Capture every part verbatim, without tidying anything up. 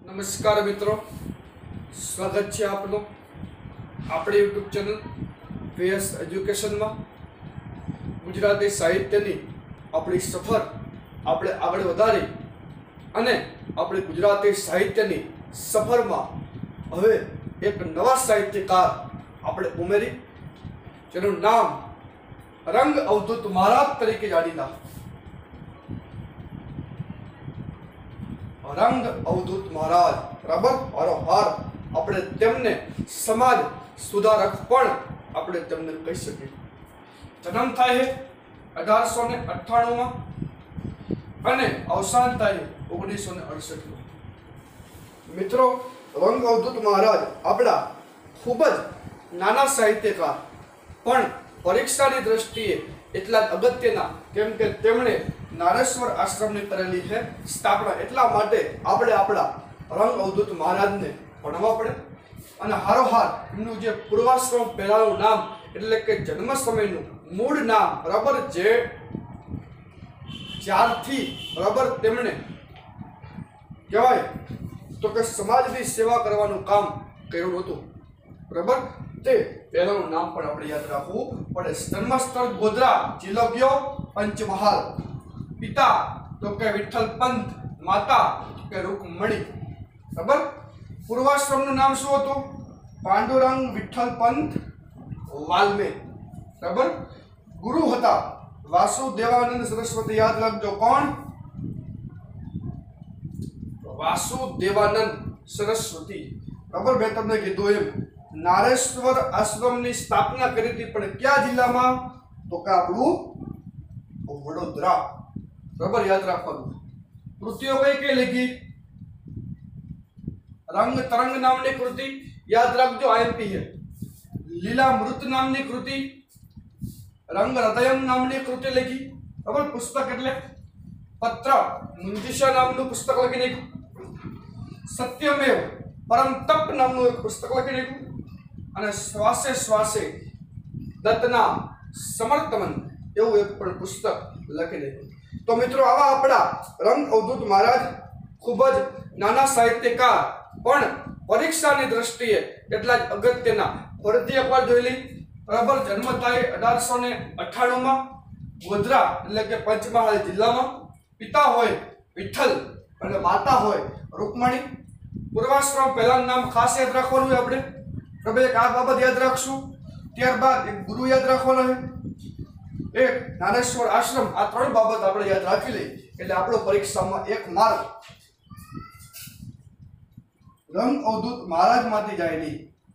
नमस्कार मित्रों, स्वागत है आपनो अपनी यूट्यूब चैनल वीएस एज्युकेशन में। गुजराती साहित्य की अपनी सफर આપણે આગળ વધારી અને આપણે ગુજરાતી સાહિત્યની સફરમાં હવે એક નવા સાહિત્યકાર આપણે ઉમેરી, જેનું નામ રંગ અવધૂત મહારાજ તરીકે જાણીતા रंग अवधूत महाराज बराबर वारंवार આપણે તેમને સમાજ સુધારક પણ આપણે તેમને કહી શકીએ। જન્મ થાય છે અઢારસો ને અઠ્ઠાણું માં અને અવસાન થાય ઓગણીસો ને અડસઠ માં। મિત્રો, રંગ અવધૂત મહારાજ આપણા ખૂબ જ નાના સાહિત્યકાર પણ પરીક્ષાની દ્રષ્ટિએ એટલા અગત્યના, કેમ કે તેમણે નારેશ્વર આશ્રમની કરેલી છે સ્થાપના, એટલા માટે આપણે આપણા રંગ અવધૂત મહારાજને ભણવા પડે અને હારોહાર એમનું જે પૂર્વાશ્રમ પહેલાનું નામ એટલે કે જન્મ સમયનું મૂળ નામ બરાબર જે જ્યારથી બરાબર તેમણે કહેવાય તો કે સમાજની સેવા કરવાનું કામ કર્યું હતું બરાબર, તે પહેલાનું નામ પણ આપણે યાદ રાખવું પડે। જન્મસ્થળ ગોધરા, જિલ્લો કયો? પંચમહાલ। पिता तो के विठ्ठल पंत, माता तो के रुक्मणी बराबर। पूर्वाश्रम નું નામ શું હતું? પાંડુરંગ વિઠ્ઠલ પંત વાલ્મે બરાબર। ગુરુ હતા વાસુદેવાનંદ સરસ્વતી, યાદ રાખજો કોણ? વાસુદેવાનંદ સરસ્વતી બરાબર। મેં તમને કીધું એમ નારેશ્વર આશ્રમની સ્થાપના કરી હતી, પણ કયા જિલ્લામાં? તો કે આપણું વડોદરા बराबर, याद रखવાનું। कृतियों कई कई लिखी? रंग तरंग नामनी कृति याद रखजो, आईएमपी है। लीलामृत नामनी कृति, रंग हृदयम नामनी कृति लिखी बराबर। पुस्तक એટલે पत्र मुंजिशा नामનું પુસ્તક લખી નાખ્યું। સત્યમેવ પરમ તપ નામનું એક પુસ્તક લખી નાખ્યું અને શ્વાસે શ્વાસે દત્તના સમર્થન એવું એક પણ પુસ્તક લખી નાખ્યું। तो मित्रों, आवा आपड़ा रंग अवधूत महाराज खूब ज नाना साहित्यकार पण परीक्षानी दृष्टिए एटला ज अगत्यना। फरती एकवार जोई ली बराबर। जन्म थाय अठारसो ने अठाणु में गोधरा એટલે કે પંચમહાલ જિલ્લામાં। પિતા હોય વિઠ્ઠલ અને માતા હોય રૂકમણી। પૂર્વાશ્રમ પહેલાનું નામ ખાસ યાદ રાખવાનું છે આપણે, હવે એક આ બાબત યાદ રાખશું, ત્યારબાદ એક ગુરુ યાદ રાખવાનો છે, एक नारेश्वर आश्रम। आ त्रण बाबत આપણે યાદ રાખી લઈ એટલે આપણો પરીક્ષામાં એક માર્ક રંગ અવધૂત મહારાજ માંથી જાયલી।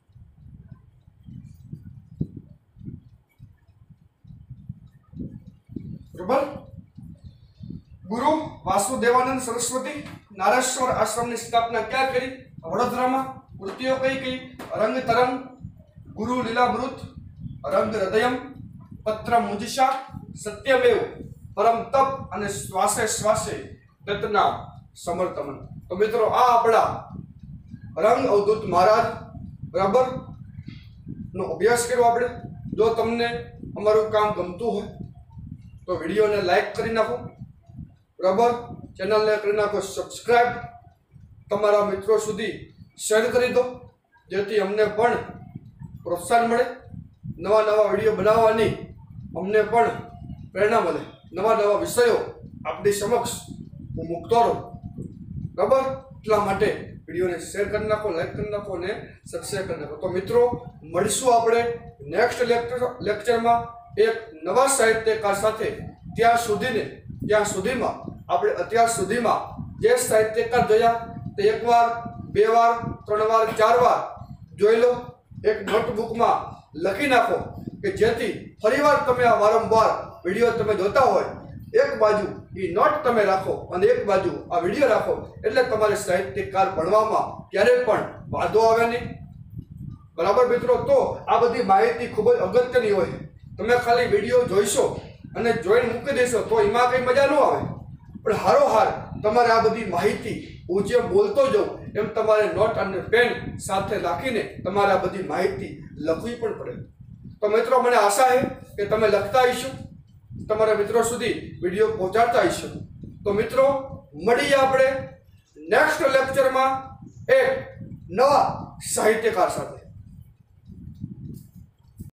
બરાબર। ગુરુ વાસુદેવાનંદ સરસ્વતી નારેશ્वर આશ્રમની સ્થાપના ક્યાં કરી? વડોદરામાં। કૃતિઓ કઈ કઈ? રંગ તરંગ, ગુરુ લીલામૃત, રંગ હૃદયમ, पत्र मुंजिशा, सत्यमेव, परम तप અને શ્વાસે શ્વાસે દત્તના સમર્થન। તો મિત્રો, આ આપણા રંગ અવધૂત મહારાજ બરાબર નો અભ્યાસ કર્યો આપણે। જો તમને અમારું કામ ગમતું હોય તો વિડીયોને લાઈક કરી નાખો બરાબર, ચેનલને કરી નાખો સબસ્ક્રાઇબ, તમારા મિત્રો સુધી શેર કરી દો જેથી અમને પણ પ્રોત્સાહન મળે, નવા નવા વિડીયો બનાવવાની અમને પણ પ્રેરણા મળે, નવા નવા વિષયો આપણી સમક્ષ હું મૂકતો રહું બરાબર। એટલા માટે વિડીયોને શેર કરી નાખો, લાઈક કરી નાખો અને સબસ્ક્રાઇબ કરી નાખો। તો મિત્રો, મળીશું આપણે નેક્સ્ટ લેક્ચર લેક્ચરમાં એક નવા સાહિત્યકાર સાથે। ત્યાં સુધીને ત્યાં સુધીમાં આપણે અત્યાર સુધીમાં જે સાહિત્યકાર જોયા તે એકવાર, બે વાર, ત્રણ વાર, ચાર વાર જોઈ લો, એક નોટબુકમાં લખી નાખો કે જેથી ફરીવાર તમે આ વારંવાર વિડીયો તમે જોતા હોય, એક બાજુ એ નોટ તમે રાખો અને એક બાજુ આ વિડીયો રાખો, એટલે તમારે સાહિત્યકાર ભણવામાં ક્યારેય પણ વાંધો આવે નહીં બરાબર મિત્રો। તો આ બધી માહિતી ખૂબ જ અગત્યની હોય, તમે ખાલી વિડીયો જોઈશો અને જોઈને મૂકી દેશો તો એમાં કંઈ મજા ન આવે, પણ હારોહાર તમારે આ બધી માહિતી હું જેમ બોલતો જાઉં એમ તમારે નોટ અને પેન સાથે રાખીને તમારે આ બધી માહિતી લખવી પણ પડે। तो मित्रों, મને आशा है कि તમે લખતા હશો, તમારા મિત્રો સુધી વિડીયો પહોંચાડતા હશો। તો મિત્રો, મળીએ આપણે નેક્સ્ટ લેક્ચરમાં એક નવા સાહિત્યકાર સાથે.